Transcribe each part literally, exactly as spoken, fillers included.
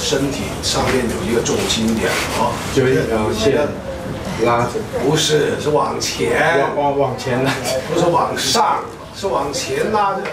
身体上面有一个重心点哦， 就一条线拉着， 不是，是往前， 往往往前拉， 不是往上，是往前拉着。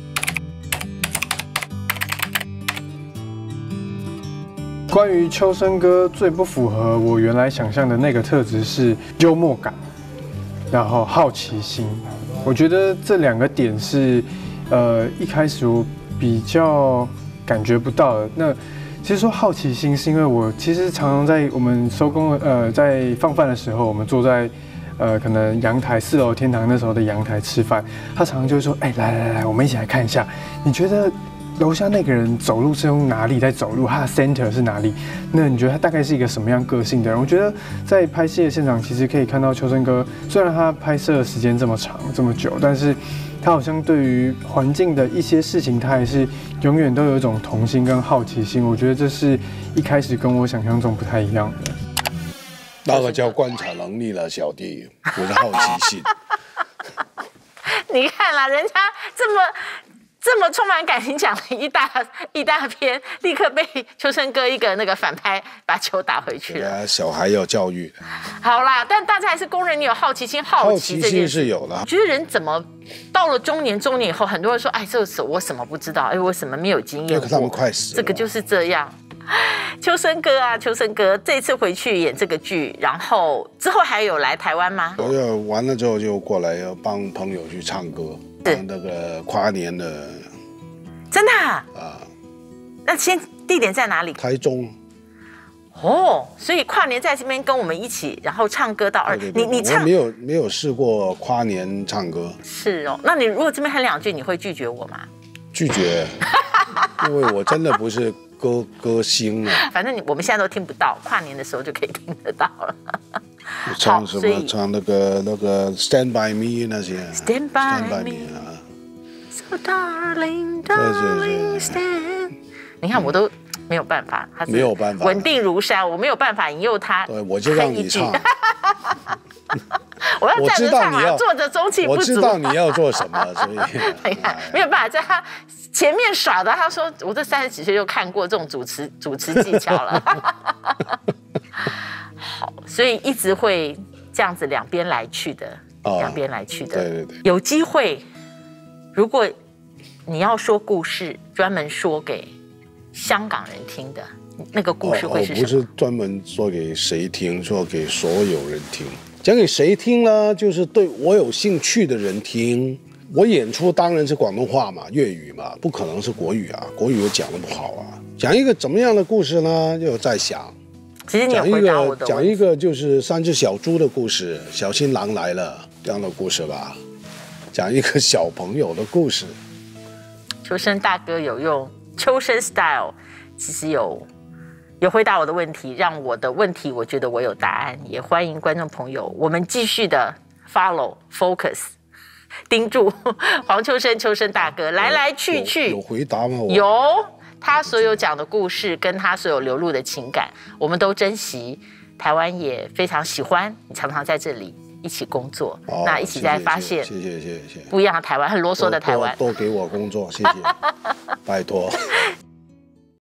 关于秋生哥最不符合我原来想象的那个特质是幽默感，然后好奇心。我觉得这两个点是，呃，一开始我比较感觉不到的。那其实说好奇心，是因为我其实常常在我们收工呃在放饭的时候，我们坐在呃可能阳台四楼天堂那时候的阳台吃饭，他常常就会说，哎、欸，来来来，我们一起来看一下，你觉得？楼下那个人走路是用哪里在走路？他的 center 是哪里？那你觉得他大概是一个什么样个性的人？我觉得在拍戏的现场，其实可以看到秋生哥，虽然他拍摄的时间这么长这么久，但是他好像对于环境的一些事情，他还是永远都有一种童心跟好奇心。我觉得这是一开始跟我想象中不太一样的。 那个叫观察能力了，小弟，不是好奇心。 你看啦，人家这么。这么充满感情讲了一大一大篇，立刻被秋生哥一个那个反拍把球打回去了。 小孩要教育。 好啦，但大家还是公认你有好奇心，好奇这件事。 好奇心是有的。 觉得人怎么到了中年，中年以后，很多人说，哎，这个我什么不知道，哎，我什么没有经验过。 他们快死了。 这个就是这样。秋生哥啊，秋生哥，这次回去演这个剧，然后之后还有来台湾吗？ 我要完了之后就过来要帮朋友去唱歌。那个跨年的， 真的啊？ 啊那先地点在哪里？ 台中。 哦，所以跨年在这边跟我们一起，然后唱歌到二。 对对对，你你唱？我没有没有试过跨年唱歌。 是哦，那你如果这边喊两句，你会拒绝我吗？ 拒绝，因为我真的不是歌歌星啊。 反正你我们现在都听不到，跨年的时候就可以听得到了。 唱什么？唱那个那个 Stand by Me 那些。 Stand by Me 啊。So darling, darling, stand。你看我都没有办法，他没有办法， 稳定如山，我没有办法引诱他。 对，我就让你唱。 我要站着唱啊，坐着中气不足。 我知道你要做什么，所以没有办法在他前面耍的。他说我这三十几岁就看过这种主持主持技巧了。好，所以一直会这样子两边来去的，哦、两边来去的。 对对对， 有机会，如果你要说故事，专门说给香港人听的，那个故事会是什么？ 哦哦、不是专门说给谁听，说给所有人听。讲给谁听呢？就是对我有兴趣的人听。我演出当然是广东话嘛，粤语嘛，不可能是国语啊，国语我讲得不好啊。讲一个怎么样的故事呢？又在想。 其实你也回答我的问题。 讲一个就是三只小猪的故事，小新郎来了这样的故事吧。讲一个小朋友的故事。 秋生大哥有用秋生 style， 其实有有回答我的问题，让我的问题我觉得我有答案。也欢迎观众朋友，我们继续的 follow focus， 盯住黄秋生秋生大哥来来去去。 有, 有回答吗？ 有。他所有讲的故事，跟他所有流露的情感，我们都珍惜。台湾也非常喜欢你，常常在这里一起工作，哦、那一起在发现， 谢谢谢谢谢谢， 不一样的台湾，很啰嗦的台湾， 多给我工作，谢谢，拜托。